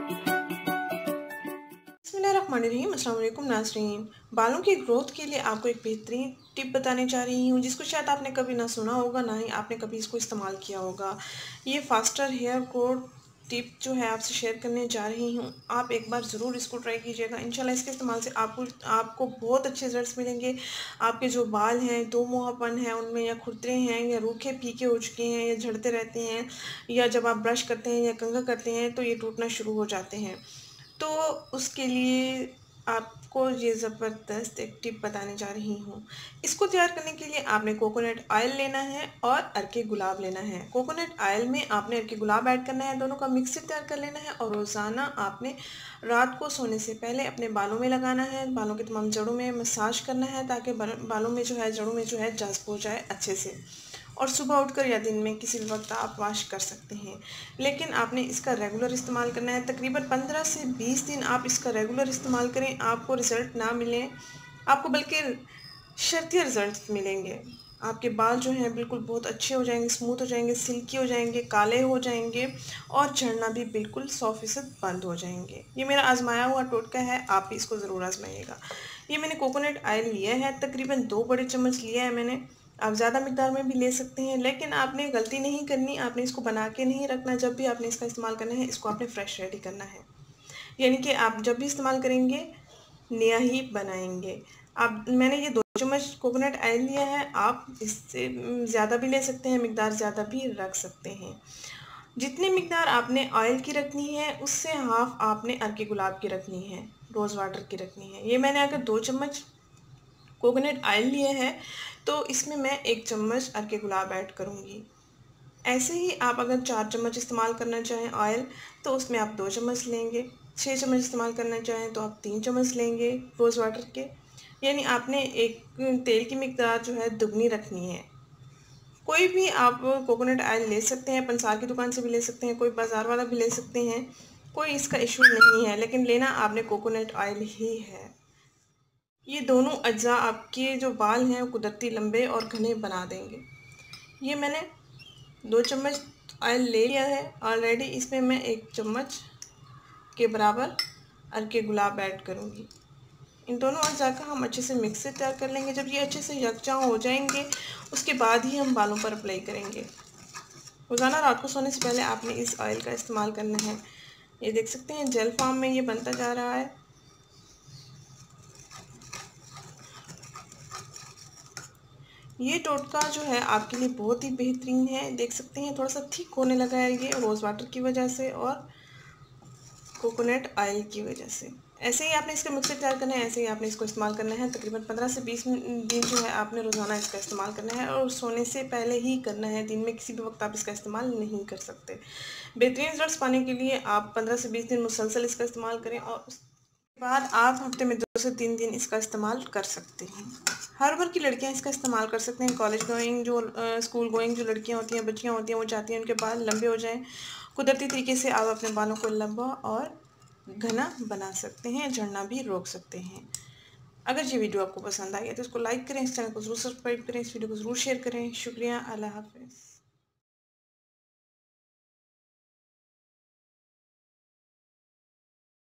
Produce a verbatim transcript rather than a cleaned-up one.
बिस्मिल्लाहिर्रहमानिर्रहीम। अस्सलाम वालेकुम नाज़रीन। बालों की ग्रोथ के लिए आपको एक बेहतरीन टिप बताने जा रही हूँ जिसको शायद आपने कभी ना सुना होगा, ना ही आपने कभी इसको इस्तेमाल किया होगा। ये फास्टर हेयर ग्रोथ टिप जो है आपसे शेयर करने जा रही हूँ। आप एक बार ज़रूर इसको ट्राई कीजिएगा। इंशाल्लाह इसके इस्तेमाल से आपको आपको बहुत अच्छे रिजल्ट्स मिलेंगे। आपके जो बाल हैं, दो मुहापन है उनमें, या खुरदरे हैं, या रूखे फीके हो चुके हैं, या झड़ते रहते हैं, या जब आप ब्रश करते हैं या कंघा करते हैं तो ये टूटना शुरू हो जाते हैं। तो उसके लिए आपको ये ज़बरदस्त एक टिप बताने जा रही हूँ। इसको तैयार करने के लिए आपने कोकोनट ऑयल लेना है और अर्के गुलाब लेना है। कोकोनट ऑयल में आपने अर्के गुलाब ऐड करना है, दोनों का मिक्सर तैयार कर लेना है और रोज़ाना आपने रात को सोने से पहले अपने बालों में लगाना है। बालों के तमाम जड़ों में मसाज करना है ताकि बालों में जो है जड़ों में जो है जज्ब हो जाए अच्छे से, और सुबह उठकर या दिन में किसी भी वक्त आप वॉश कर सकते हैं। लेकिन आपने इसका रेगुलर इस्तेमाल करना है। तकरीबन पंद्रह से बीस दिन आप इसका रेगुलर इस्तेमाल करें, आपको रिज़ल्ट ना मिलें, आपको बल्कि शर्तिया रिज़ल्ट मिलेंगे। आपके बाल जो हैं बिल्कुल बहुत अच्छे हो जाएंगे, स्मूथ हो जाएंगे, सिल्की हो जाएंगे, काले हो जाएंगे और झड़ना भी बिल्कुल सौ फीसद बंद हो जाएंगे। ये मेरा आजमाया हुआ टोटका है, आप भी इसको ज़रूर आजमाइएगा। ये मैंने कोकोनट ऑयल लिया है, तकरीबन दो बड़े चम्मच लिया है मैंने। आप ज़्यादा मिकदार में भी ले सकते हैं, लेकिन आपने गलती नहीं करनी, आपने इसको बना के नहीं रखना। जब भी आपने इसका इस्तेमाल करना है, इसको आपने फ्रेश रेडी करना है, यानी कि आप जब भी इस्तेमाल करेंगे नया ही बनाएंगे। आप मैंने ये दो चम्मच कोकोनट ऑयल लिया है, आप इससे ज़्यादा भी ले सकते हैं, मिकदार ज़्यादा भी रख सकते हैं। जितनी मिकदार आपने ऑयल की रखनी है उससे हाफ आपने अर्के गुलाब की रखनी है, रोज़ वाटर की रखनी है। ये मैंने अगर दो चम्मच कोकोनट ऑयल लिया है तो इसमें मैं एक चम्मच अर्के गुलाब ऐड करूँगी। ऐसे ही आप अगर चार चम्मच इस्तेमाल करना चाहें ऑयल तो उसमें आप दो चम्मच लेंगे। छः चम्मच इस्तेमाल करना चाहें तो आप तीन चम्मच लेंगे रोज़ वाटर के। यानी आपने एक तेल की मिकदार जो है दुगनी रखनी है। कोई भी आप कोकोनट ऑयल ले सकते हैं, पंसार की दुकान से भी ले सकते हैं, कोई बाज़ार वाला भी ले सकते हैं, कोई इसका इशू नहीं है, लेकिन लेना आपने कोकोनट ऑयल ही है। ये दोनों अज्जा आपके जो बाल हैं वो कुदरती लंबे और घने बना देंगे। ये मैंने दो चम्मच ऑयल ले लिया है ऑलरेडी। इसमें मैं एक चम्मच के बराबर अर्के गुलाब ऐड करूँगी। इन दोनों अज्जा का हम अच्छे से मिक्सर तैयार कर लेंगे। जब ये अच्छे से यकजा हो जाएंगे उसके बाद ही हम बालों पर अप्लाई करेंगे। रोज़ाना रात को सोने से पहले आपने इस ऑयल का इस्तेमाल करना है। ये देख सकते हैं जेल फॉर्म में ये बनता जा रहा है। ये टोटका जो है आपके लिए बहुत ही बेहतरीन है। देख सकते हैं थोड़ा सा थिक होने लगा है ये रोज़ वाटर की वजह से और कोकोनट ऑयल की वजह से। ऐसे ही आपने इसका मिक्सर तैयार करना है, ऐसे ही आपने इसको इस्तेमाल करना है। तकरीबन पंद्रह से बीस दिन जो है आपने रोज़ाना इसका इस्तेमाल करना है और सोने से पहले ही करना है। दिन में किसी भी वक्त आप इसका इस्तेमाल नहीं कर सकते। बेहतरीन रिजल्ट्स पाने के लिए आप पंद्रह से बीस दिन मुसलसल इसका इस्तेमाल करें और उसके बाद आप हफ्ते में दो से तीन दिन इसका इस्तेमाल कर सकते हैं। हर उम्र की लड़कियां इसका इस्तेमाल कर सकते हैं। कॉलेज गोइंग जो स्कूल गोइंग जो लड़कियां होती हैं, बच्चियां होती हैं, वो चाहती हैं उनके बाल लंबे हो जाएं। कुदरती तरीके से आप अपने बालों को लंबा और घना बना सकते हैं, झड़ना भी रोक सकते हैं। अगर ये वीडियो आपको पसंद आई है तो इसको लाइक करें, इस चैनल को ज़रूर सब्सक्राइब करें, इस वीडियो को ज़रूर शेयर करें। शुक्रिया, अल्लाह हाफ़िज़।